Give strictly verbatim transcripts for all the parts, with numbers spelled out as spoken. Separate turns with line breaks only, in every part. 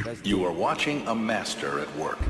You are watching a master at work.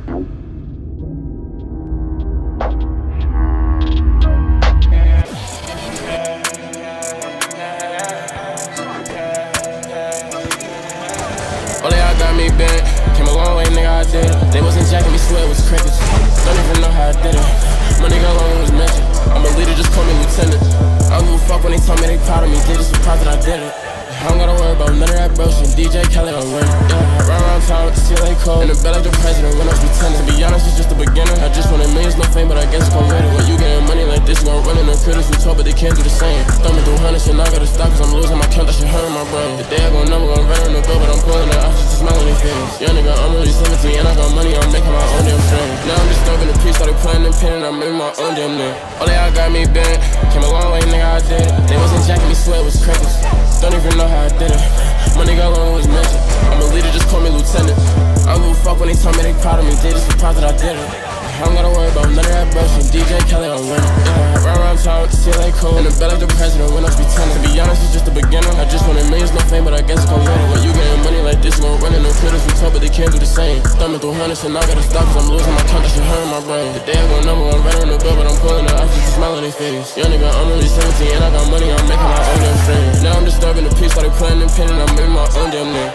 All they all got me bent. Came a long way, nigga, I did it. They wasn't jacking me, swear it was crickets. Don't even know how I did it. My nigga alone was mentioned. I'm a leader, just call me lieutenant. I don't give a fuck when they tell me they proud of me. They just surprised that I did it. I don't gotta worry about none of that bro shit. D J Kelly on ring. Yeah, run around town with the C L A code. In the bed like the president when I was lieutenant. To be honest, it's just the beginner. I just wanted millions, no fame, but I guess it's gon' get it. When you getting money like this, you gon' run in the critters. We talk, but they can't do the same. Thumbing through hundreds, and I gotta stop, cause I'm losing my count. That shit hurting my brain. The day I go number, I'm running the bill, but I'm pulling it off just to smile on their face. Young nigga, I'm only seventeen, and I got money, I'm making my own damn thing. Now I'm just stuck in the piece, started playing and pinning, I'm making my own damn name. All they all got me bent. Came a long way, nigga, I did it. They wasn't jacking me, swear it was crickets. Don't even know how I did it. My nigga alone was mentioned. I'm a leader, just call me lieutenant. I don't give a fuck when they tell me they proud of me. They just surprised that I did it. I don't gotta worry about none of that bro shit. D J Kelly on ring. Yeah, run around town with the C L A code. In the bed like the president when I was lieutenant. To be honest, it's just the beginner. I just wanted millions, no fame, but I guess it's gon' get it. When you getting money like this, you gon' run in the critters. We talk, but they can't do the same. Thumbing through hundreds, and I gotta stop, cause I'm losing my count. That shit hurting my brain. The day I go number, I'm running the bill, but I'm pulling it off just to smile on their face. Young nigga, I'm only seventeen, and I got money, I'm making my own damn thing. Now I'm disturbing the peace, started playing and pinning, I'm making my own damn name.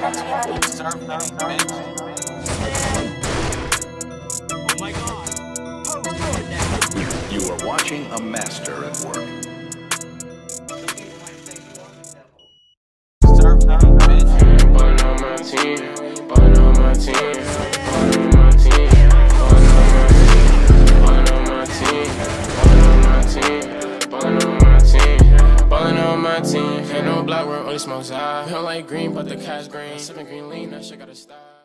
You are watching a master at work.
Ballin' on my team, ballin' on my team, ballin' on my team, ballin' on my team, ballin' on my team, ballin' on my team, ballin' on my team. Ain't no black work, only smokes out. We don't like green, but the cash green. Sippin' green lean, that shit gotta stop.